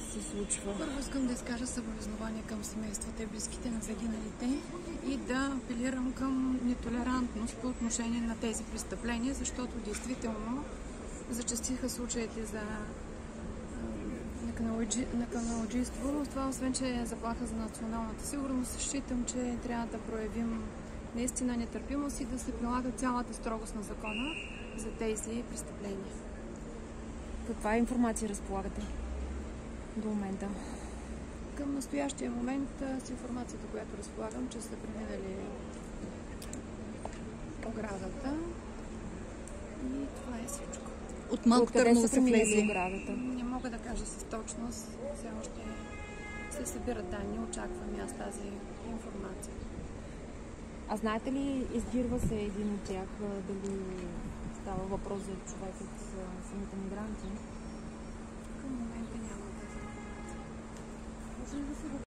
се случва? Първо искам да изкажа съболезнования към семействата и близките на загиналите и да апелирам към нетолерантност по отношение на тези престъпления, защото действително зачестиха случаите за каналджийство. Това, освен че е заплаха за националната сигурност, считам, че трябва да проявим наистина нетърпимост и да се прилага цялата строгост на закона за тези престъпления. Каква информация разполагате до момента? Към настоящия момент с информацията, която разполагам, че са преминали оградата и това е всичко. От Малко Търново са влезли оградата? Не мога да кажа с точност. Все още се събират данни. Очаквам и аз тази информация. А знаете ли, издирва се един от тях, дали става въпрос за човек от самите мигранти? Към момента няма тази информация.